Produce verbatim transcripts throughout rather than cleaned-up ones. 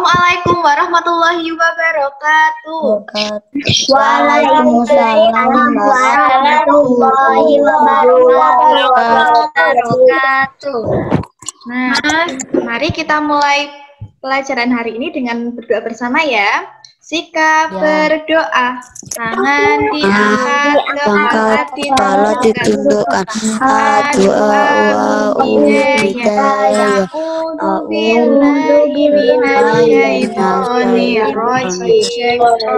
Assalamualaikum warahmatullahi wabarakatuh. Waalaikumsalam warahmatullahi wabarakatuh. Nah, mari kita mulai pelajaran hari ini dengan berdoa bersama ya. Sikap Ya. berdoa, tangan diangkat, kepala kepala ditundukkan, doa wa hidayah. A'udzu billahi minasyaitonir rajim.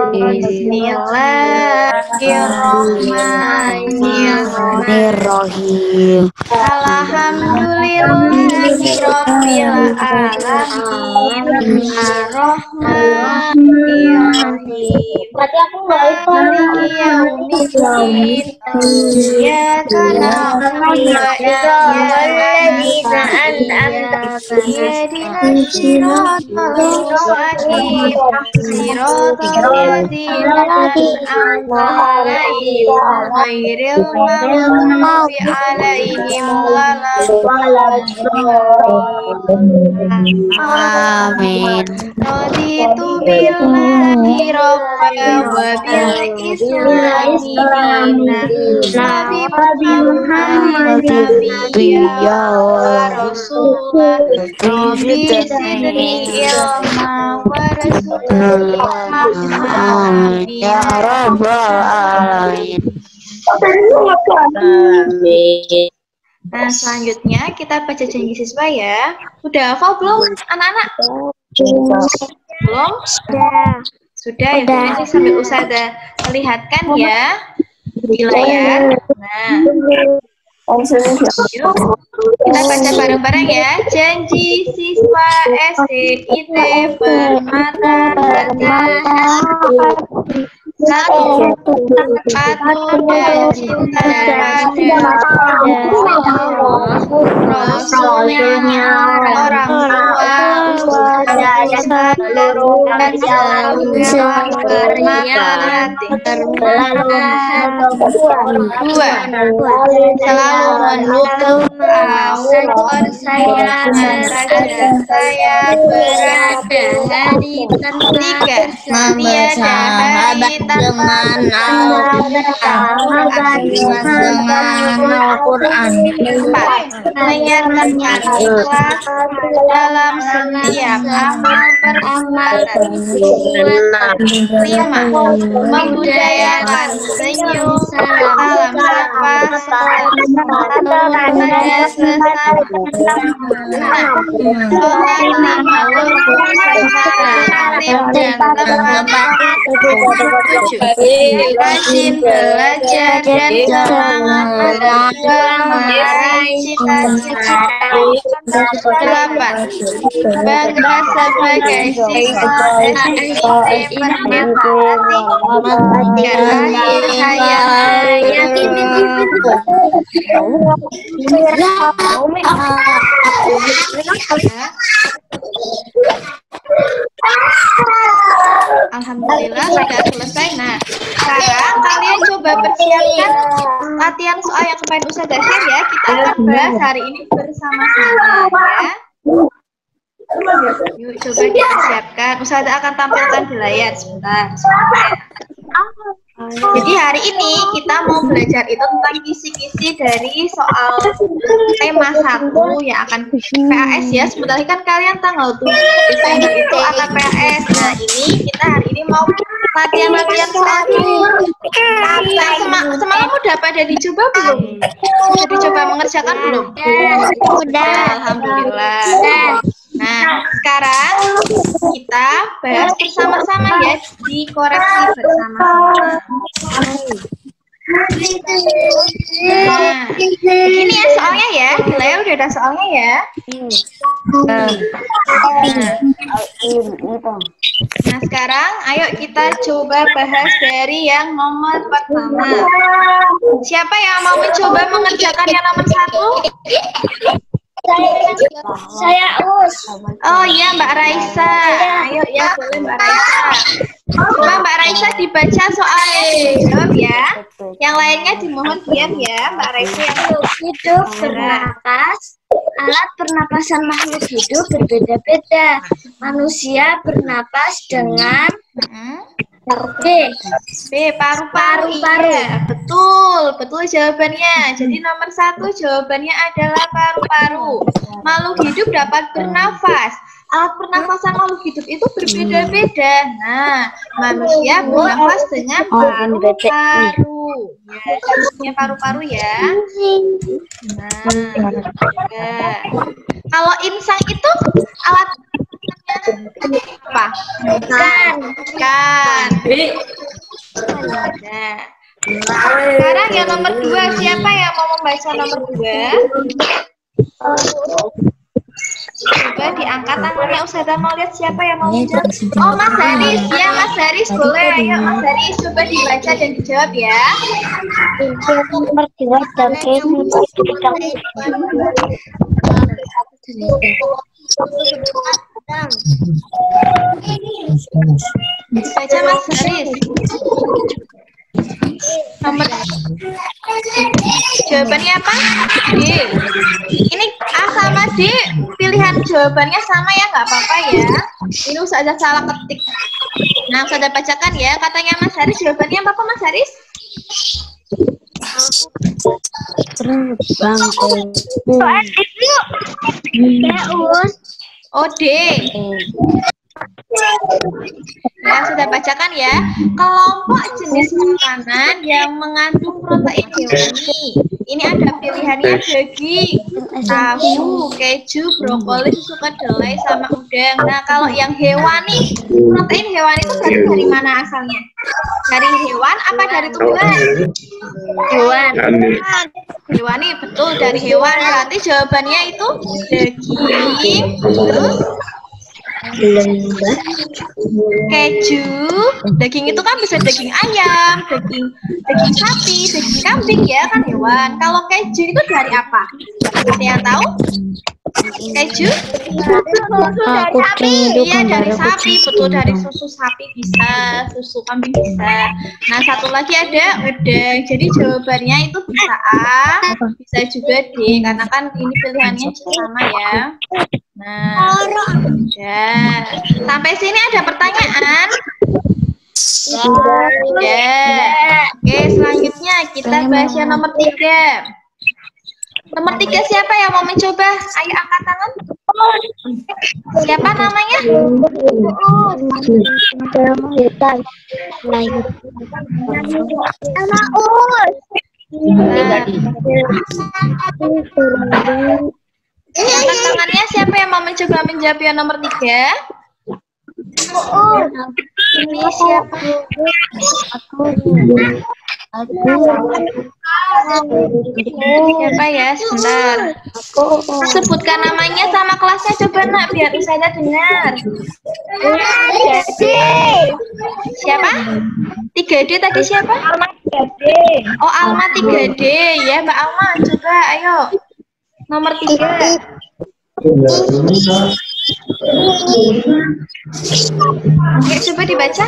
Bismillahirrahmanirrahim. Alhamdulillahi rabbil alamin. Ar-Rahmanir Berarti aku nggak itu. Maliki yaumiddin. Iyyaka na'budu wa iyyaka nasta'in. Ihdinas siratal mustaqim. Siratal ladzina an'amta 'alaihim ghairil maghdubi 'alaihim waladdallin. Amin. Raditu billahi rabban wa bil islami dinan wa bi Muhammadin nabiyya wa rasulah. Rabbi zidni ilma warzuqni fahma. Ya Rabbal Alamin. Nah, selanjutnya kita baca janji siswa ya. Udah hafal belum anak-anak? Belum? Sudah ya, nanti sambil Ustazah melihatkan ya di layar. Nah, yuk kita baca bareng-bareng ya. Janji siswa S D I T Permata satu, patuh dan cinta pada Rasulnya, orang tua, dan selalu berhati. Dua, selalu mendukung awal saya merasa saya berada di tiga, tiada hari dengan Al-Quran. Empat, menyatakan ikhlas dalam setiap amal perbuatan. Lima, membudayakan senyum salam sapa pada sesama. Enam, sholat lima waktu secara tertib dan tepat. Tujuh, rajin belajar dan semangat meraih cita-cita. Delapan, bangga sebagai siswa S D I T Permata akhir hayat. Alhamdulillah sudah selesai. Nah, sekarang kalian coba persiapkan latihan soal yang kemarin Ustazah share ya. Kita akan bahas hari ini bersama-sama ya. Yuk coba dipersiapkan. Ustazah akan tampilkan di layar sebentar. Jadi hari ini kita mau belajar itu tentang kisi-kisi dari soal tema satu yang akan P A S ya. Sebentar lagi kan kalian tanggal tujuh Desember itu akan P A S. Nah ini kita hari ini mau latihan-latihan soal dulu. Nah, sem- semalam udah pada dicoba belum? Sudah dicoba mengerjakan belum? Sudah. Alhamdulillah. Nah, sekarang kita bahas bersama-sama ya, dikoreksi bersama-sama. Nah, begini ya soalnya ya, di layar udah ada soalnya ya. Nah, sekarang ayo kita coba bahas dari yang nomor pertama. Siapa yang mau mencoba mengerjakan yang nomor satu? Saya Us. Oh iya Mbak Raisa. Ayo ya boleh Mbak Raisa. Coba Mbak Raisa dibaca soalnya jawab ya. Yang lainnya dimohon diam ya Mbak Raisa yang Hidup bernapas, Alat pernapasan makhluk hidup berbeda-beda. Manusia bernapas dengan Hmm. B. B. Paru-paru. Paru-paru. Iya, betul, betul jawabannya. Jadi nomor satu jawabannya adalah paru-paru. Makhluk hidup dapat bernafas. Alat pernafasan makhluk hidup itu berbeda-beda. Nah, manusia bernafas dengan paru-paru. Ya, contohnya paru-paru ya. Nah, ya. Kalau insang itu alat apa? Kan. Kan. Nah, sekarang yang nomor dua, siapa yang mau membaca nomor dua? Coba diangkat tangannya, Ustazah mau lihat siapa yang mau menjawab. Oh, Mas Haris, ya Mas Haris boleh. Ayo Mas Haris, coba dibaca dan dijawab ya. Nomor dua sebagai Baca Mas Haris. Nomor jawabannya apa? D. Ini A sama D pilihan jawabannya sama ya, nggak apa-apa ya. Ini Ustazah salah ketik. Nah, Ustazah bacakan ya. Katanya Mas Haris, jawabannya apa Mas Haris? terbang Oh, D. Ya, sudah bacakan ya. Kelompok jenis makanan yang mengandung protein hewani. Ini ada pilihannya daging, tahu, keju, brokoli, susu kedelai, sama udang. Nah, kalau yang hewani, protein hewani itu dari, dari mana asalnya? Dari hewan apa dari tumbuhan? Hewan. Hewani, betul, dari hewan. Berarti jawabannya itu daging, terus keju. Daging itu kan bisa daging ayam, daging daging sapi, daging kambing ya kan hewan. Kalau keju itu dari apa? Ada yang tahu? Keju? Aku Iya, dari sapi, betul, dari susu sapi bisa, susu kambing bisa. Nah, satu lagi ada udang. Jadi jawabannya itu bisa A, bisa juga D, karena kan ini pilihannya sama ya. Nah, udah. Sampai sini ada pertanyaan? Ya. Oke, selanjutnya kita bahas yang nomor tiga. Nomor tiga siapa yang mau mencoba? Ayo angkat tangan. Siapa namanya? Nama Us. Nah, angkat tangannya siapa yang mau mencoba menjawab yang nomor tiga? Ini siapa? Siapa ya? Sebentar. Sebutkan namanya sama kelasnya coba nak biar saya dengar. Siapa? tiga D tadi siapa? Oh, Alma tiga D ya, Mbak Alma. Coba ayo. Nomor tiga. Oke, coba dibaca.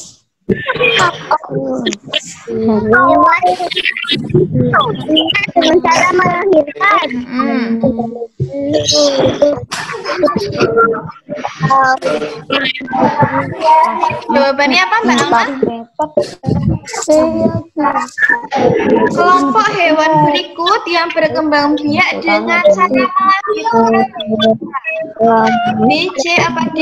Dengan cara melahirkan. Hmm. Jawabannya apa Mbak Alma? Kelompok hewan berikut yang berkembang biak dengan cara melahirkan. B, C apa D?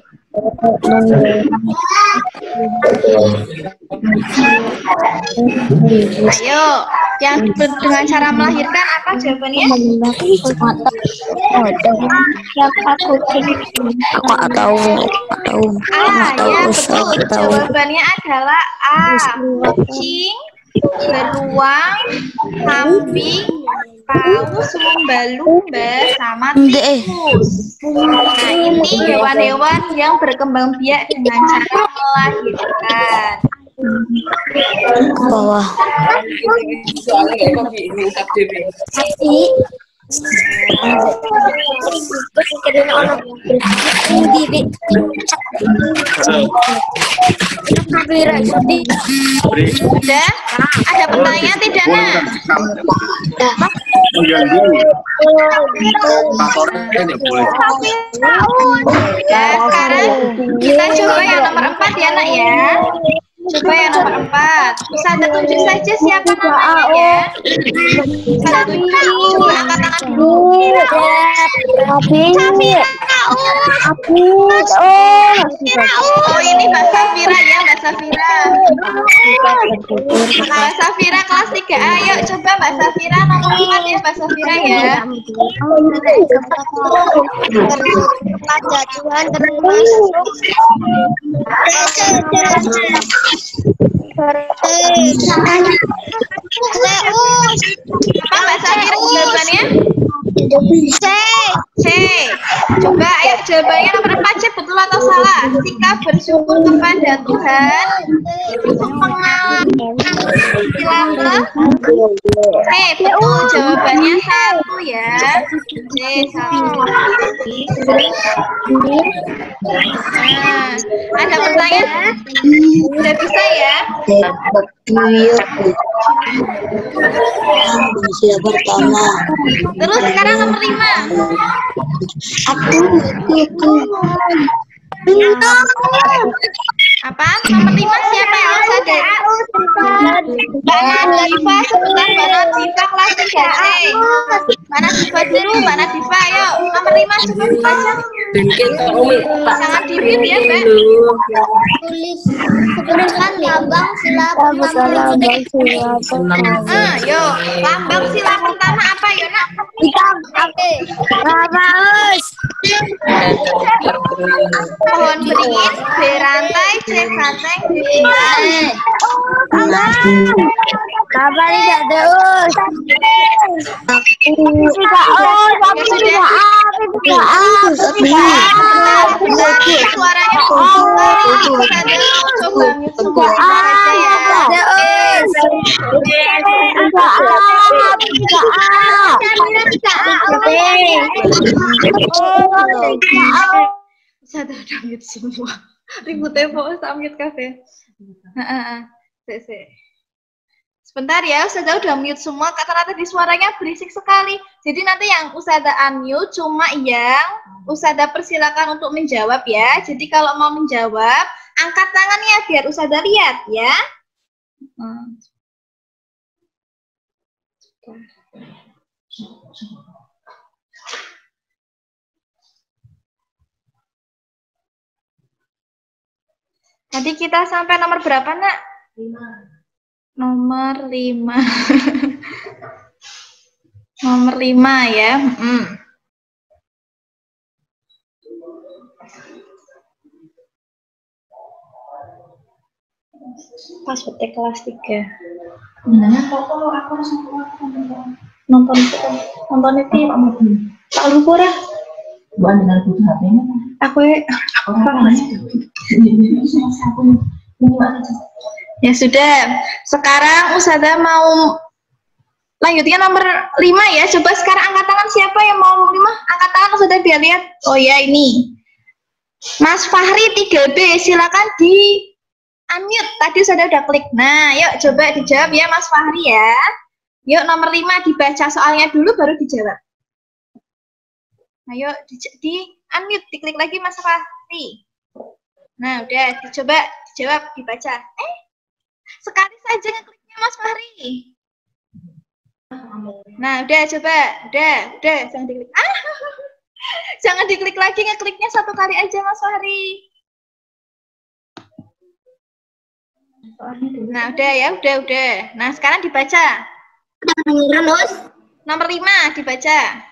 Ayo, yang dengan cara melahirkan apa jawabannya? Aku tahu, tahu. A, ya betul. Jawabannya adalah A. Kucing, beruang, kambing, paus, lumba-lumba, sama tikus. Nah, ini hewan-hewan yang berkembang biak dengan cara melahirkan. Bawah. Sudah? Ada pertanyaan tidak, Nak? Ya, sekarang kita coba yang nomor empat ya, Nak ya. Coba yang nomor empat. Ustazah tunjuk saja siapa namanya ya. Ustazah tunjuk. Coba angkat tangan dulu. Safira. Aku. Oh, ini Mbak Safira ya, Mbak Safira. Mbak Safira kelas tiga A. Yuk coba Mbak Safira nomor empat ya, Mbak Safira ya. Tuhan terus. Apa Mbak Safira jawabannya? C. C. Coba ayo jawabannya nomor empat C, betul atau salah? Sikap bersyukur kepada Tuhan untuk pengalaman silapa? C. Betul, jawabannya satu ya. C. Satu. Nah, ada pertanyaan? Sudah bisa ya? Usia pertama. Terus sekarang nomor lima. Aku, aku, Apa? Nomor lima siapa yang harus ada? Mbak Nadifa, sebentar Mbak Nadifa kelas tiga C. Mbak Nadifa dulu, Mbak Nadifa, ayo. Nomor lima coba dibaca. Jangan di-mute ya, Mbak. tulis sebutkan lambang sila pertama. Ah, yuk. Lambang sila pertama apa, yuk, Nak? Oke. Bagus. Pohon beringin, berantai, C ganteng, D bintang. Kabar tidak terus. Tidak oh, tapi tidak apa, tidak apa, tidak apa. Suaranya bagus sekali. Coba mute semua aja ya. Terus. Tidak apa, tidak apa. Saya udah mute semua. Ributnya mau mute kafe. Heeh. Sebentar ya, Ustazah udah mute semua, kata-kata di suaranya berisik sekali. Jadi nanti yang Ustazah unmute cuma yang Ustazah persilakan untuk menjawab ya. Jadi kalau mau menjawab, angkat tangannya biar Ustazah lihat ya. Hmm. Tadi kita sampai nomor berapa, Nak? lima. Nomor lima. Nomor lima ya. Hmm. Pas petik kelas tiga. Sebenarnya kok aku harus nonton nonton nonton itu tak lupa dah. Bukan dengan butuh H P-nya. Aku apa sih? Ya sudah, sekarang Ustazah mau lanjutnya nomor lima ya. Coba sekarang angkat tangan siapa yang mau lima? Angkat tangan Ustazah biar lihat. Oh ya ini. Mas Fahri tiga B, silakan di unmute. Tadi Ustazah udah klik. Nah, yuk coba dijawab ya Mas Fahri ya. Yuk nomor lima dibaca soalnya dulu baru dijawab. Ayo di, di unmute, diklik lagi Mas Fahri. Nah, udah dicoba dijawab, dibaca. Eh, sekali saja ngekliknya Mas Fahri. Nah, udah coba, udah, udah, jangan diklik. Ah, jangan diklik lagi, ngekliknya satu kali aja Mas Fahri. Nah, udah ya, udah, udah. Nah, sekarang dibaca. Nomor lima dibaca.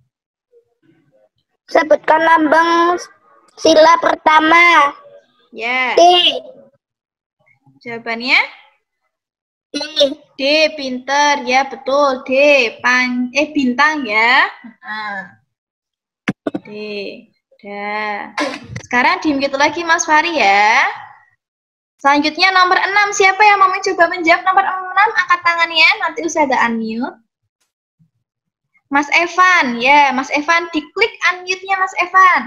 Sebutkan lambang sila pertama. Ya. D. Jawabannya? D. D, pinter. Ya, betul. D, pan eh bintang ya. Nah. D. Dah. Sekarang di-mute lagi Mas Fahri ya. Selanjutnya nomor enam. Siapa yang mau mencoba menjawab nomor enam? Angkat tangannya. Nanti Ustazah unmute. Mas Evan, ya, Mas Evan, diklik unmute-nya Mas Evan.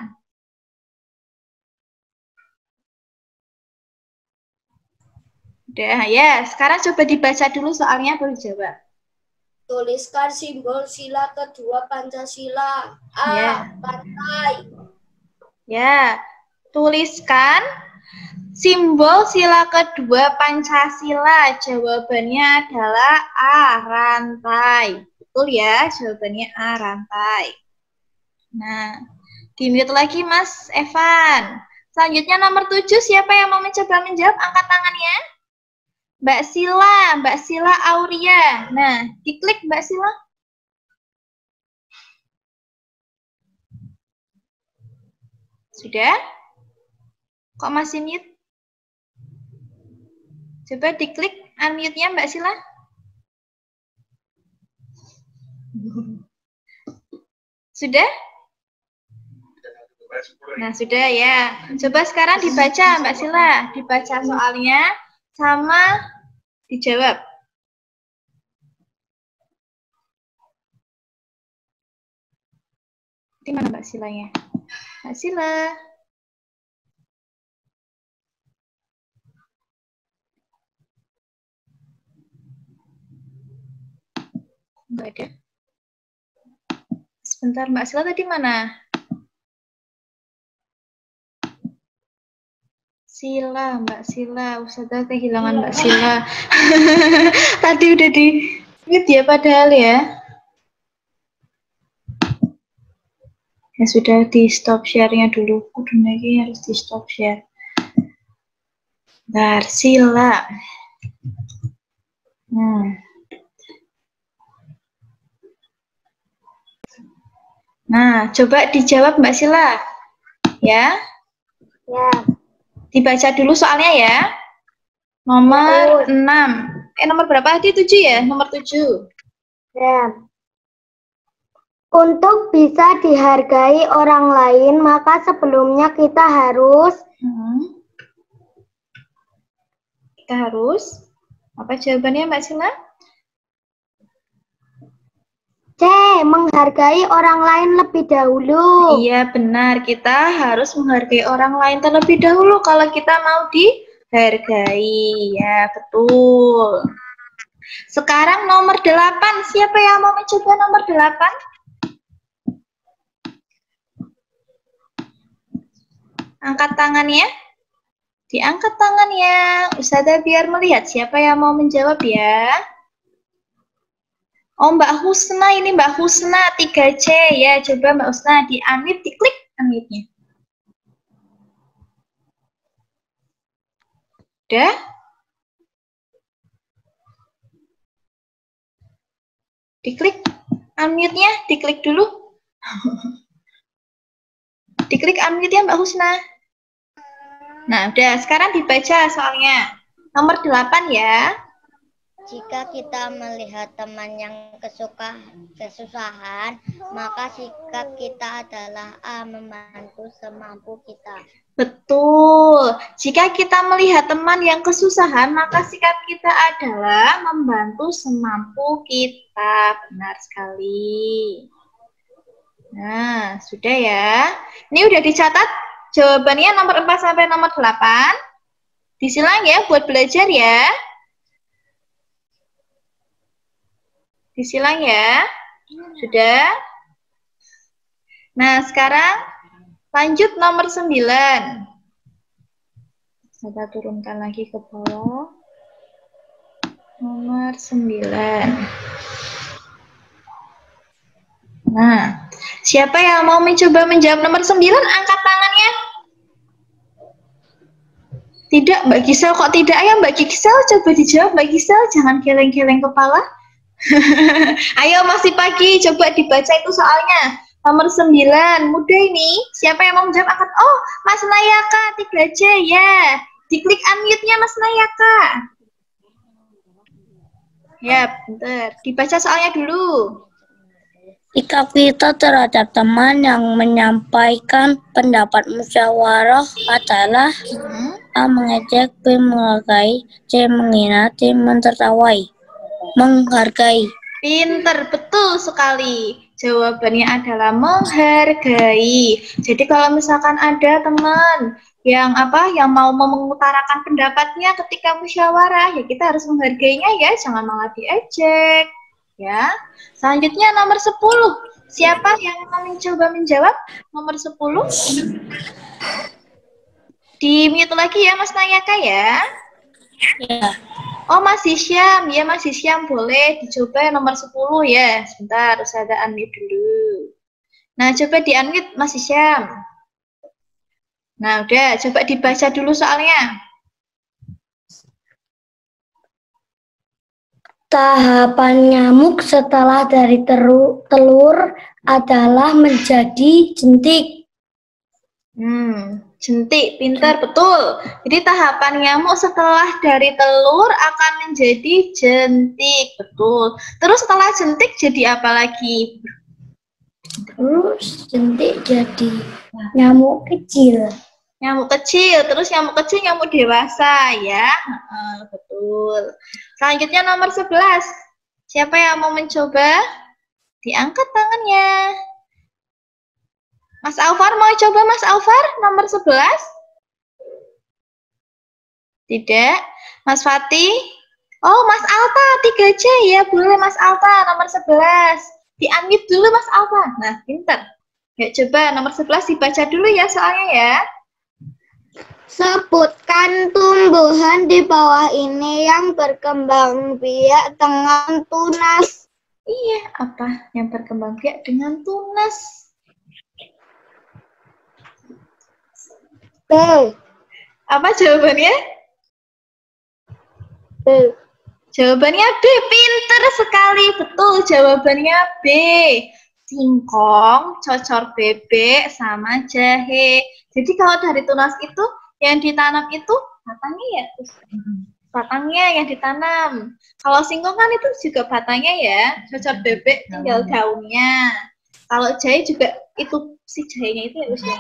Udah, ya. Sekarang coba dibaca dulu soalnya baru jawab. Tuliskan simbol sila kedua Pancasila. A. Ya. Partai. Ya, tuliskan simbol sila kedua Pancasila. Jawabannya adalah A, rantai. Betul ya, jawabannya A, rantai. Nah, di-mute lagi Mas Evan. Selanjutnya nomor tujuh, siapa yang mau mencoba menjawab? Angkat tangannya. Mbak Sila, Mbak Sila Auria. Nah, diklik Mbak Sila. Sudah? Kok masih mute? Coba diklik unmute-nya Mbak Sila. Sudah? Nah, sudah ya. Coba sekarang dibaca Mbak Sila. Dibaca soalnya sama dijawab. Di mana Mbak Silanya? Mbak Sila. Enggak ada. Sebentar, Mbak Sila tadi mana? Sila, Mbak Sila. Ustazah kehilangan Mbak Sila. Tadi udah di mute ya padahal ya. Ya sudah, di stop share-nya dulu. Udah lagi harus di stop share. Bentar, Sila. Hmm. Nah, coba dijawab Mbak Sila. Ya. Ya. Dibaca dulu soalnya ya. Nomor enam. Eh, nomor berapa tadi? tujuh ya? Nomor tujuh. Ya. Untuk bisa dihargai orang lain, maka sebelumnya kita harus Hmm. Kita harus apa jawabannya Mbak Sila? C. Menghargai orang lain lebih dahulu. Iya benar, kita harus menghargai orang lain terlebih dahulu kalau kita mau dihargai. Ya betul. Sekarang nomor delapan, siapa yang mau mencoba nomor delapan? Angkat tangannya. Diangkat tangannya. Ustazah biar melihat siapa yang mau menjawab ya. Oh, Mbak Husna, ini Mbak Husna tiga C ya. Coba Mbak Husna di unmute, diklik unmute-nya. Udah? Diklik unmute-nya, diklik dulu. Diklik unmute-nya Mbak Husna. Nah, udah. Sekarang dibaca soalnya. Nomor delapan ya. Jika kita melihat teman yang kesuka, kesusahan, maka sikap kita adalah A, membantu semampu kita. Betul. Jika kita melihat teman yang kesusahan, maka sikap kita adalah membantu semampu kita. Benar sekali. Nah, sudah ya. Ini udah dicatat jawabannya nomor empat sampai nomor delapan. Disilang ya buat belajar ya. Disilang ya. Sudah? Nah, sekarang lanjut nomor sembilan. Kita turunkan lagi ke bawah. Nomor sembilan. Nah, siapa yang mau mencoba menjawab nomor sembilan? Angkat tangannya. Tidak, Mbak Gisel. Kok tidak ya, Mbak Gisel? Coba dijawab, Mbak Gisel. Jangan geleng-geleng kepala. Ayo, masih pagi. Coba dibaca itu soalnya. Nomor sembilan. Mudah ini. Siapa yang mau menjawab? Angkat. Oh, Mas Nayaka. tiga C ya. Diklik unmute-nya Mas Nayaka. Ya, bentar. Dibaca soalnya dulu. Sikap kita terhadap teman yang menyampaikan pendapat musyawarah adalah Hmm. A. Mengejek, B. Menghargai, C. Menghina, D. Mentertawai. Menghargai. Pinter, betul sekali. Jawabannya adalah menghargai. Jadi kalau misalkan ada teman yang apa yang mau mengutarakan pendapatnya ketika musyawarah, ya kita harus menghargainya ya, jangan malah diejek. Ya. Selanjutnya nomor sepuluh. Siapa yang mau mencoba menjawab? Nomor sepuluh. Di mute lagi ya Mas Nayaka ya. Ya. Oh masih Syam, ya masih Syam, boleh dicoba nomor sepuluh ya. Sebentar, saya ada unmute dulu. Nah, coba di-unmute masih Syam. Nah, udah, coba dibaca dulu soalnya. Tahapan nyamuk setelah dari teru, telur adalah menjadi jentik. Hmm, jentik, pintar, betul. Jadi tahapan nyamuk setelah dari telur akan menjadi jentik, betul. Terus setelah jentik jadi apa lagi? Terus jentik jadi nyamuk kecil. Nyamuk kecil, terus nyamuk kecil, nyamuk dewasa, ya. Uh, betul. Selanjutnya nomor sebelas. Siapa yang mau mencoba? Diangkat tangannya. Mas Alfar mau coba Mas Alfar nomor sebelas? Tidak. Mas Fatih? Oh, Mas Alta, tiga C ya. Boleh Mas Alta nomor sebelas. Di-unmute dulu Mas Alta. Nah, pintar. Ya, coba nomor sebelas dibaca dulu ya soalnya ya. Sebutkan tumbuhan di bawah ini yang berkembang biak dengan tunas. Iya, apa yang berkembang biak dengan tunas? B. Apa jawabannya? B. Jawabannya B. Pinter sekali. Betul, jawabannya B. Singkong, cocor bebek, sama jahe. Jadi kalau dari tunas itu, yang ditanam itu batangnya ya, batangnya yang ditanam. Kalau singkong kan itu juga batangnya ya, cocor bebek tinggal daunnya. Kalau jahe juga itu si jahenya itu ya usia.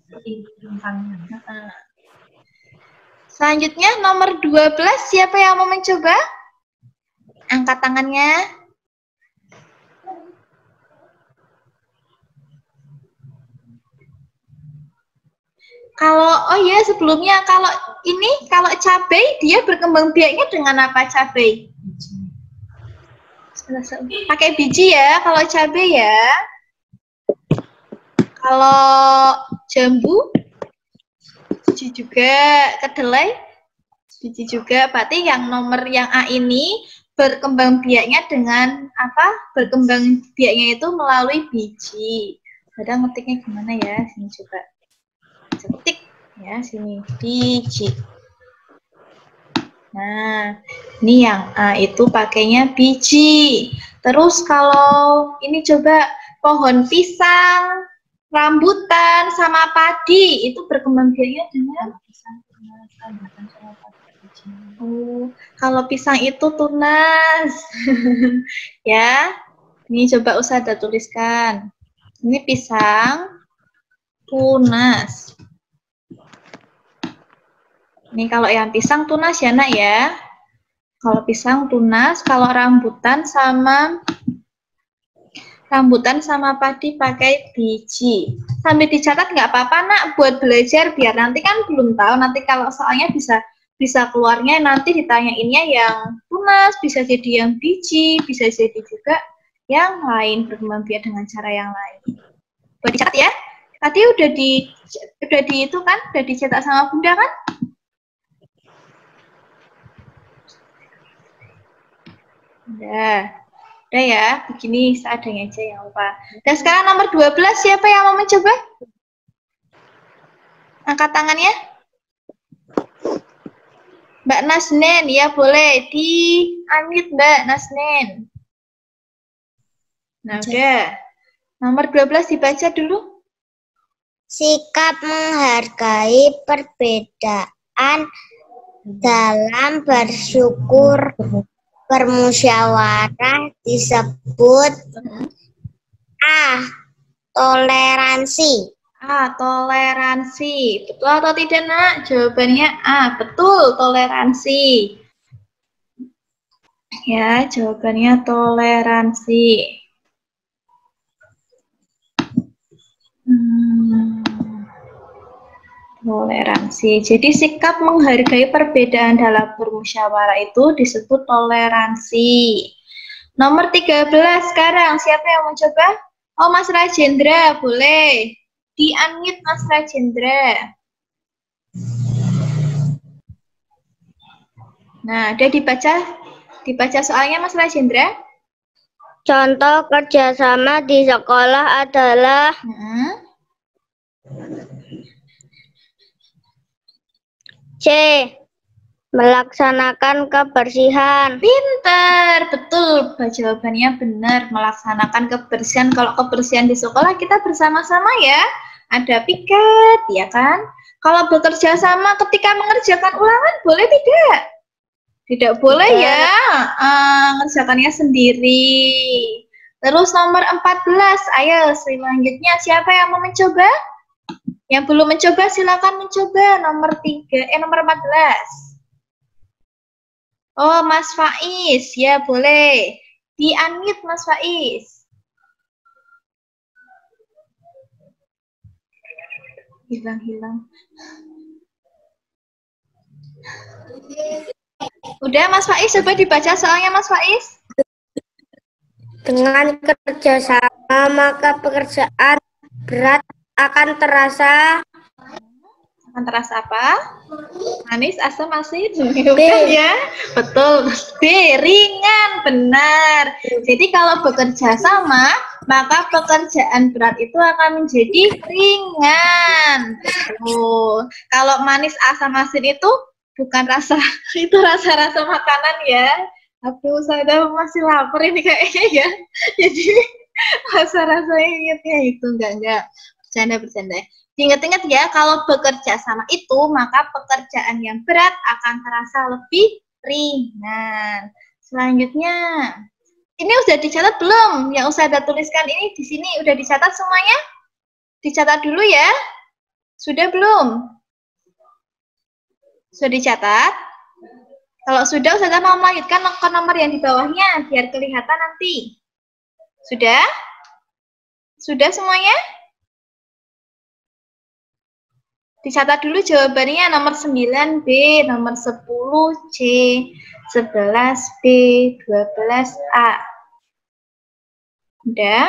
Selanjutnya nomor dua belas, siapa yang mau mencoba? Angkat tangannya. Kalau, oh ya sebelumnya, kalau ini, kalau cabai, dia berkembang biaknya dengan apa cabai? Pakai biji ya, kalau cabai ya. Kalau jambu, biji juga, kedelai, biji juga. Berarti yang nomor yang A ini berkembang biaknya dengan apa? Berkembang biaknya itu melalui biji. Padahal ngetiknya gimana ya? Sini coba. Ketik ya, sini biji. Nah, ini yang A itu pakainya biji. Terus kalau ini coba pohon pisang, rambutan, sama padi itu berkembang biaknya dengan oh, kalau pisang itu tunas. Ya, ini coba Usada tuliskan. Ini pisang tunas. Ini kalau yang pisang tunas ya nak ya. Kalau pisang tunas, kalau rambutan sama rambutan sama padi pakai biji. Sambil dicatat nggak apa-apa nak buat belajar biar nanti kan belum tahu. Nanti kalau soalnya bisa bisa keluarnya nanti ditanyainnya yang tunas, bisa jadi yang biji, bisa jadi juga yang lain berkembang biak dengan cara yang lain. Buat dicatat ya. Tadi udah di udah di itu kan, udah dicetak sama Bunda kan? Udah, udah ya, begini seadanya aja yang lupa. Dan sekarang nomor dua belas, siapa yang mau mencoba? Angkat tangannya. Mbak Nasnen, ya boleh. Di unmute Mbak Nasnen. Nah udah. Nomor dua belas dibaca dulu. Sikap menghargai perbedaan dalam bersyukur bermusyawarah disebut A. Toleransi. A. Toleransi. Betul atau tidak nak? Jawabannya A. Betul, toleransi. Ya, jawabannya toleransi. Toleransi. Jadi sikap menghargai perbedaan dalam bermusyawarah itu disebut toleransi. Nomor tiga belas sekarang. Siapa yang mau coba? Oh, Mas Rajendra, boleh. Di-unmute Mas Rajendra. Nah, udah dibaca? Dibaca soalnya Mas Rajendra? Contoh kerjasama di sekolah adalah Hmm. C. Melaksanakan kebersihan. Pinter, betul. Jawabannya benar, melaksanakan kebersihan. Kalau kebersihan di sekolah kita bersama-sama ya. Ada piket, ya kan? Kalau bekerja sama ketika mengerjakan ulangan, boleh tidak? Tidak boleh ya, uh, mengerjakannya sendiri. Terus nomor empat belas, ayo selanjutnya siapa yang mau mencoba? Yang belum mencoba silakan mencoba. Nomor tiga, eh nomor empat belas. Oh, Mas Faiz, ya boleh. Di-unmute Mas Faiz. Hilang-hilang. Udah Mas Faiz, coba dibaca soalnya Mas Faiz. Dengan kerjasama maka pekerjaan berat akan terasa akan terasa apa? Manis, asam, asin? Bukan ya? Betul. B, ringan. Benar. Jadi kalau bekerja sama, maka pekerjaan berat itu akan menjadi ringan. Oh, kalau manis, asam, asin itu bukan rasa, itu rasa-rasa makanan ya. Aduh, saya masih lapar ini kayaknya ya. Jadi rasa-rasanya ingetnya itu enggak enggak. Bercanda-bercanda. Ingat-ingat ya, kalau bekerja sama itu, maka pekerjaan yang berat akan terasa lebih ringan. Selanjutnya, ini udah dicatat belum? Yang usah ada tuliskan ini di sini udah dicatat semuanya? Dicatat dulu ya. Sudah belum? Sudah dicatat? Kalau sudah, Ustazah mau melanjutkan ke nomor yang di bawahnya, biar kelihatan nanti. Sudah? Sudah semuanya? Dicatat dulu jawabannya nomor sembilan B, nomor sepuluh C, sebelas B, dua belas A. Udah?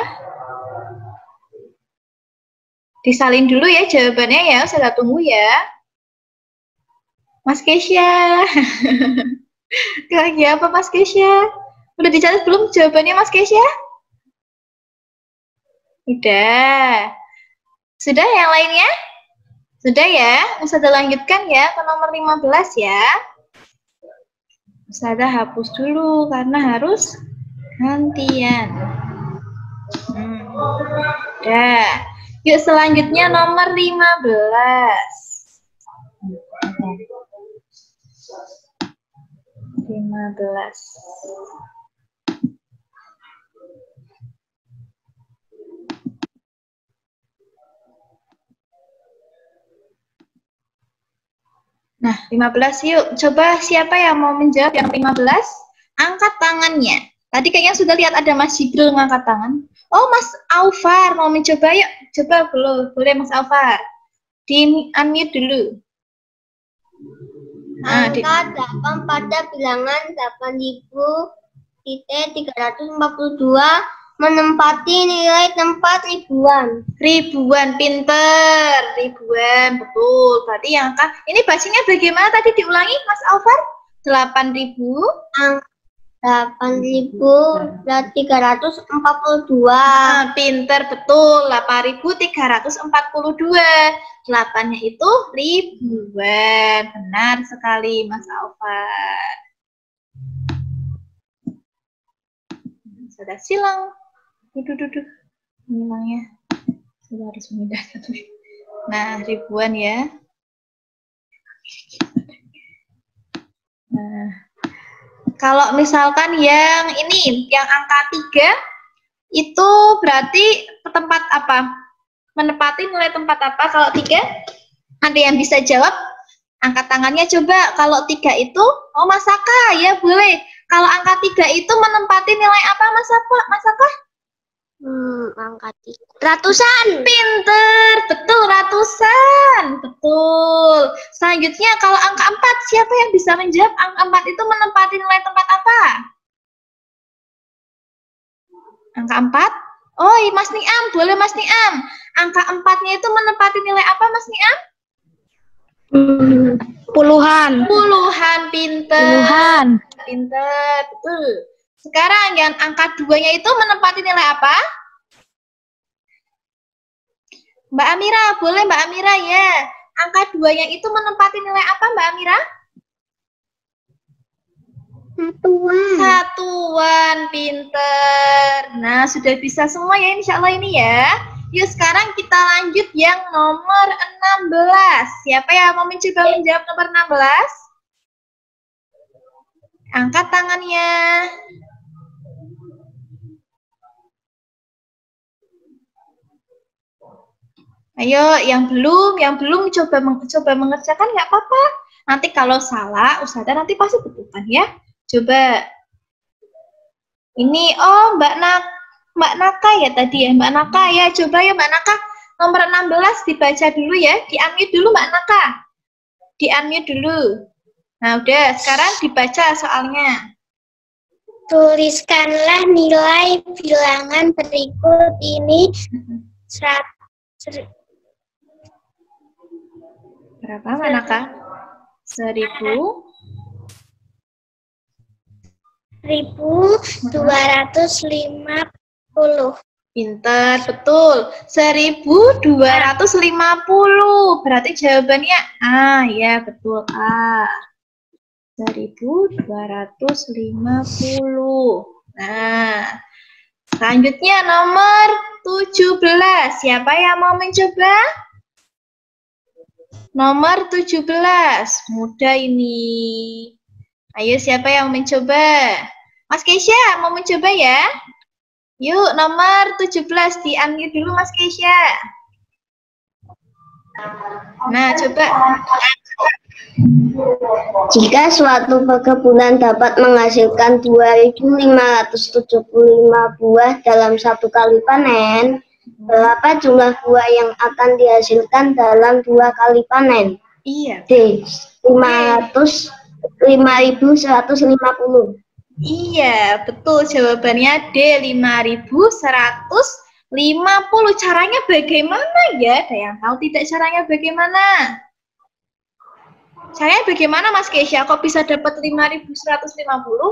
Disalin dulu ya jawabannya ya, saya tunggu ya. Mas Kesya. Lagi apa Mas Kesya? Udah dicatat belum jawabannya Mas Kesya? Udah. Sudah yang lainnya? Sudah ya? Ustazah lanjutkan ya ke nomor lima belas ya. Ustazah hapus dulu karena harus gantian. Hmm. Udah. Yuk selanjutnya nomor lima belas. lima belas. Nah, lima belas yuk. Coba siapa yang mau menjawab yang lima belas? Angkat tangannya. Tadi kayaknya sudah lihat ada Mas Jibril ngangkat tangan. Oh, Mas Aufar mau mencoba yuk. Coba boleh, boleh Mas Aufar. Di unmute dulu. Nah, angka di... delapan pada bilangan delapan ribu tiga ratus empat puluh dua menempati nilai tempat ribuan. Ribuan, pinter. Ribuan, betul. Berarti yang angka, ini bacanya bagaimana tadi diulangi Mas Aufar? delapan ribu. delapan ribu tiga ratus empat puluh dua. Nah, pinter, betul. delapan ribu tiga ratus empat puluh dua. delapan-nya itu ribuan. Benar sekali Mas Aufar. Sudah silang. Duduh, duduh. Hilangnya. Sudah harus memindahkan. Nah, ribuan ya. Nah, kalau misalkan yang ini, yang angka tiga, itu berarti tempat apa? Menepati nilai tempat apa? Kalau tiga, ada yang bisa jawab? Angkat tangannya coba. Kalau tiga itu, oh Mas Saka, ya boleh. Kalau angka tiga itu menempati nilai apa Mas Saka? Mas Saka? Hmm, angka tiga. Ratusan. Pinter, betul ratusan, betul. Selanjutnya kalau angka empat, siapa yang bisa menjawab angka empat itu menempati nilai tempat apa? Angka empat? Oh, iya, Mas Niam, boleh Mas Niam. Angka empatnya itu menempati nilai apa, Mas Niam? Hmm, puluhan. Puluhan, pinter. Puluhan. Pinter, betul. Sekarang yang angka duanya itu menempati nilai apa? Mbak Amira, boleh Mbak Amira ya. Angka duanya itu menempati nilai apa Mbak Amira? Satuan. Satuan, pinter. Nah, sudah bisa semua ya insya Allah ini ya. Yuk sekarang kita lanjut yang nomor enam belas. Siapa yang mau mencoba menjawab nomor enam belas? Angkat tangannya. Ayo, yang belum, yang belum coba coba mengerjakan nggak apa-apa. Nanti kalau salah, Ustazah nanti pasti betulkan ya. Coba. Ini, oh Mbak Nak, Mbak Naka ya tadi ya, Mbak Naka ya. Coba ya Mbak Naka, nomor enam belas dibaca dulu ya. Di-unmute dulu Mbak Naka. Di-unmute dulu. Nah udah, sekarang dibaca soalnya. Tuliskanlah nilai bilangan berikut ini. seratus. Berapa Mbak Naka? Seribu. seribu dua ratus lima puluh. Pinter, betul. seribu dua ratus lima puluh. Berarti jawabannya A, ya betul A. seribu dua ratus lima puluh. Nah, selanjutnya nomor tujuh belas. Siapa yang mau mencoba? Nomor tujuh belas. Mudah ini. Ayo, siapa yang mau mencoba? Mas Keisha, mau mencoba ya? Yuk, nomor tujuh belas. Di-unmute dulu Mas Keisha. Nah, coba. Jika suatu perkebunan dapat menghasilkan dua ribu lima ratus tujuh puluh lima buah dalam satu kali panen, berapa jumlah buah yang akan dihasilkan dalam dua kali panen? Iya. D. lima ribu seratus lima puluh. Iya, betul jawabannya D, lima ribu seratus lima puluh. Caranya bagaimana ya? Ada yang tahu tidak caranya bagaimana? Caranya bagaimana Mas Keisha? Kok bisa dapat lima ribu seratus lima puluh?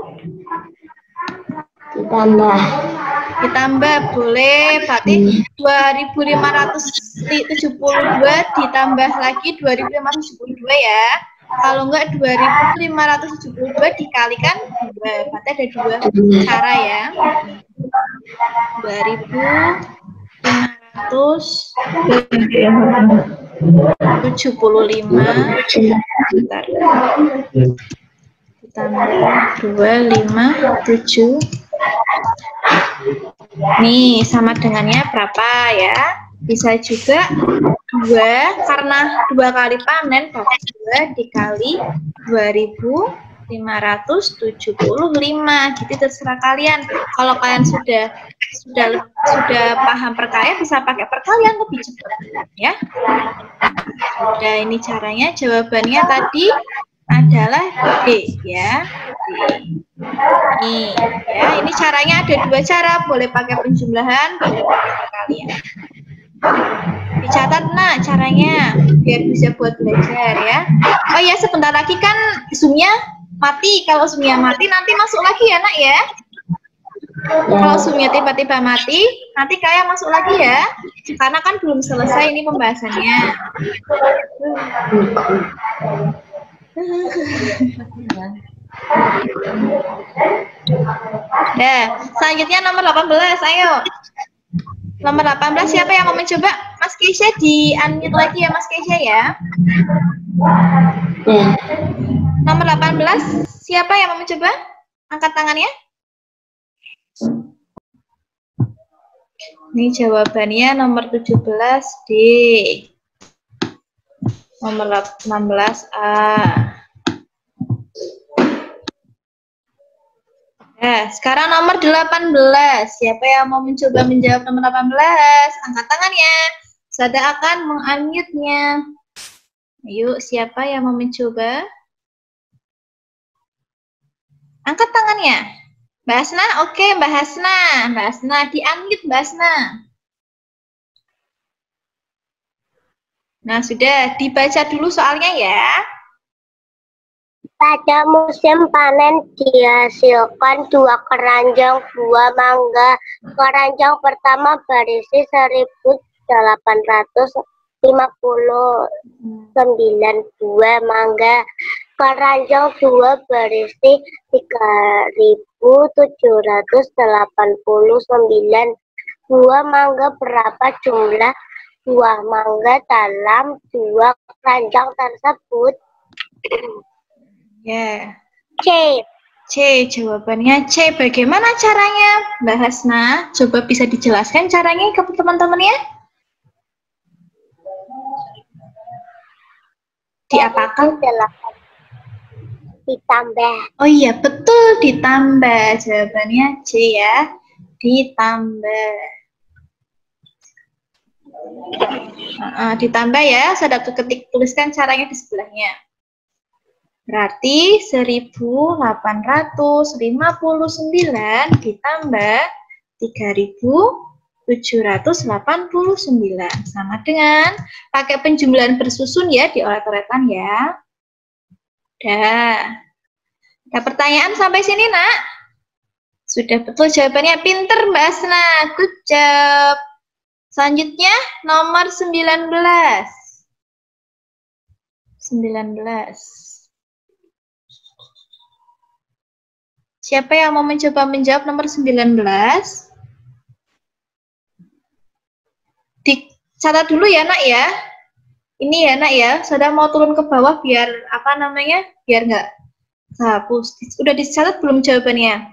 Ditambah. Ditambah, boleh. Berarti dua ribu lima ratus tujuh puluh dua ditambah lagi dua ribu lima ratus tujuh puluh dua ya. Kalau enggak dua ribu lima ratus tujuh puluh dua dikalikan dua. Berarti ada dua cara ya. dua ribu lima ratus tujuh puluh lima bentar. Ditambah dua ratus lima puluh tujuh. Nih, sama dengannya berapa ya? Bisa juga dua, karena dua kali panen, dua dikali dua ribu lima ratus tujuh puluh lima. Jadi terserah kalian. Kalau kalian sudah sudah sudah paham perkalian, bisa pakai perkalian lebih cepat ya. Udah, ini caranya. Jawabannya tadi adalah D ya. D. Nih, ya, ini caranya ada dua cara, boleh pakai penjumlahan, boleh pakai perkalian. Dicatat nah caranya biar bisa buat belajar ya. Oh ya, sebentar lagi kan zoom-nya mati. Kalau zoom-nya mati nanti masuk lagi ya nak ya. Kalau zoom-nya tiba-tiba mati, nanti kayak masuk lagi ya. Karena kan belum selesai ini pembahasannya. Nah, selanjutnya nomor delapan belas, ayo. Nomor delapan belas siapa yang mau mencoba? Mas Keisha di-unmute lagi ya Mas Keisha ya. Nomor delapan belas siapa yang mau mencoba? Angkat tangannya. Ini jawabannya nomor tujuh belas D. Nomor enam belas A. Sudah, sekarang nomor delapan belas. Siapa yang mau mencoba menjawab nomor delapan belas? Angkat tangannya. Saya akan meng-unmute-nya. Ayo, siapa yang mau mencoba? Angkat tangannya. Mbak Hasna, oke Mbak Hasna. Mbak Hasna, di-unmute Mbak Hasna. Nah, sudah dibaca dulu soalnya ya. Pada musim panen dihasilkan dua keranjang buah mangga. Keranjang pertama berisi seribu delapan ratus lima puluh sembilan buah mangga. Keranjang dua berisi tiga ribu tujuh ratus delapan puluh sembilan buah mangga. Berapa jumlah buah mangga dalam dua keranjang tersebut? Ya. C. C, jawabannya C. Bagaimana caranya, Mbak Hasna? Coba bisa dijelaskan caranya ke teman-teman ya? Diapakan? Ditambah. Oh iya, betul, ditambah. Jawabannya C ya. Ditambah. Uh, ditambah ya, saya ketik tuliskan caranya di sebelahnya. Berarti seribu delapan ratus lima puluh sembilan ditambah tiga ribu tujuh ratus delapan puluh sembilan. Sama dengan pakai penjumlahan bersusun ya, dioret-oretan ya. Udah. Ada pertanyaan sampai sini, Nak? Sudah betul jawabannya. Pinter, Mbak Asna. Good job. Selanjutnya nomor sembilan belas. sembilan belas. Siapa yang mau mencoba menjawab nomor sembilan belas? Dicatat dulu ya, Nak ya. Ini ya, Nak ya. Sudah mau turun ke bawah biar apa namanya? Biar nggak hapus. Udah dicatat belum jawabannya?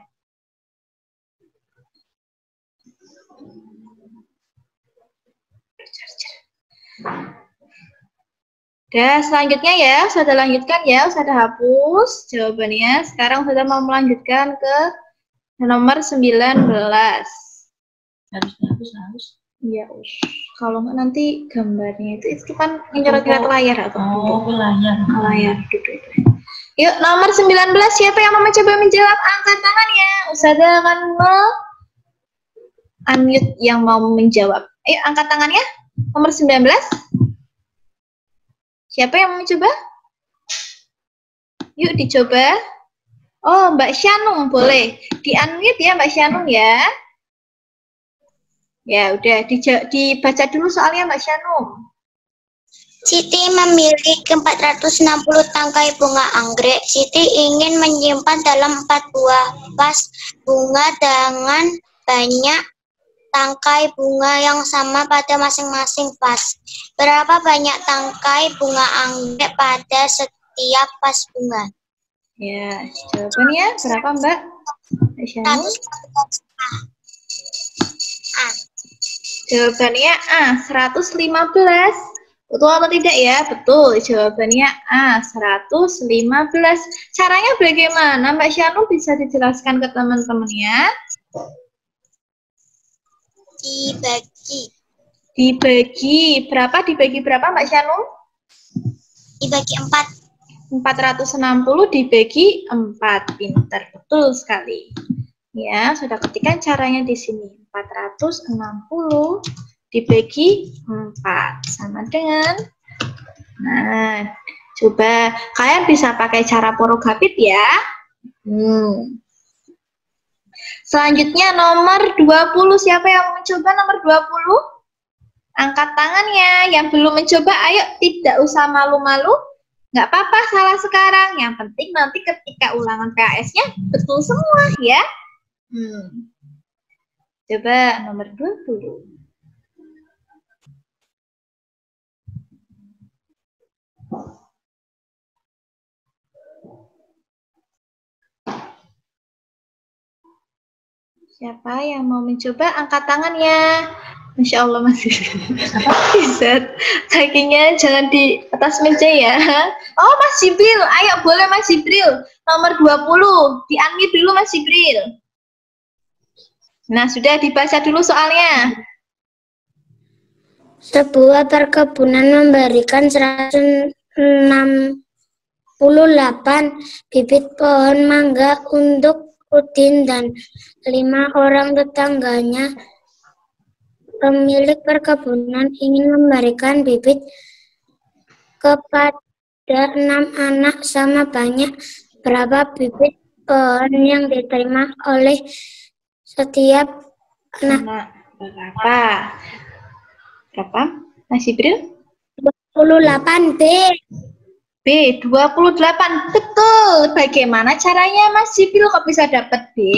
Udah, selanjutnya ya, sudah lanjutkan ya, sudah hapus jawabannya. Sekarang sudah mau melanjutkan ke nomor sembilan belas. Harus harus harus. Iya, kalau nggak nanti gambarnya itu itu kan nyoret-nyoret layar atau oh, layar. layar gitu itu. Yuk, nomor sembilan belas, siapa yang mau mencoba menjawab? Angkat tangannya. Ustazah akan unmute yang mau menjawab. Ayo, angkat tangannya. Nomor sembilan belas. Siapa yang mau mencoba? Yuk dicoba. Oh, Mbak Syanung boleh. Di-unmute ya Mbak Syanung ya. Ya, udah dibaca dulu soalnya Mbak Syanung. Siti memiliki empat ratus enam puluh tangkai bunga anggrek. Siti ingin menyimpan dalam empat buah vas bunga dengan banyak tangkai bunga yang sama pada masing-masing vas. Berapa banyak tangkai bunga anggrek pada setiap vas bunga? Ya, jawabannya berapa Mbak? A. Jawabannya A, seratus lima belas. Betul atau tidak ya? Betul, jawabannya A, seratus lima belas. Caranya bagaimana? Mbak Syanu bisa dijelaskan ke teman-temannya? Dibagi. Dibagi. Berapa dibagi berapa Mbak Syanu? Dibagi empat. empat ratus enam puluh dibagi empat. Pinter, betul sekali. Ya, sudah ketikkan caranya di sini. empat ratus enam puluh dibagi empat. Sama dengan, nah, coba kalian bisa pakai cara porogapit ya. Hmm. Selanjutnya nomor dua puluh. Siapa yang mencoba nomor dua puluh? Angkat tangannya. Yang belum mencoba, ayo tidak usah malu-malu. Nggak apa-apa salah sekarang. Yang penting nanti ketika ulangan P A S-nya betul semua ya. Hmm. Coba nomor dua puluh. Siapa yang mau mencoba? Angkat tangannya. Masya Allah masih bisa. Kakinya jangan di atas meja ya. Oh Mas Jibril, ayo boleh Mas Jibril. Nomor dua puluh. Di-unmute dulu Mas Jibril. Nah, sudah dibaca dulu soalnya. Sebuah perkebunan memberikan seratus enam puluh delapan bibit pohon mangga untuk Udin dan lima orang tetangganya. Pemilik perkebunan ingin memberikan bibit kepada enam anak sama banyak. Berapa bibit pohon yang diterima oleh setiap anak? Nah, berapa? Berapa? Mas Jibril? dua puluh delapan B. B, dua puluh delapan. Betul. Bagaimana caranya Mas Jibril kok bisa dapat B?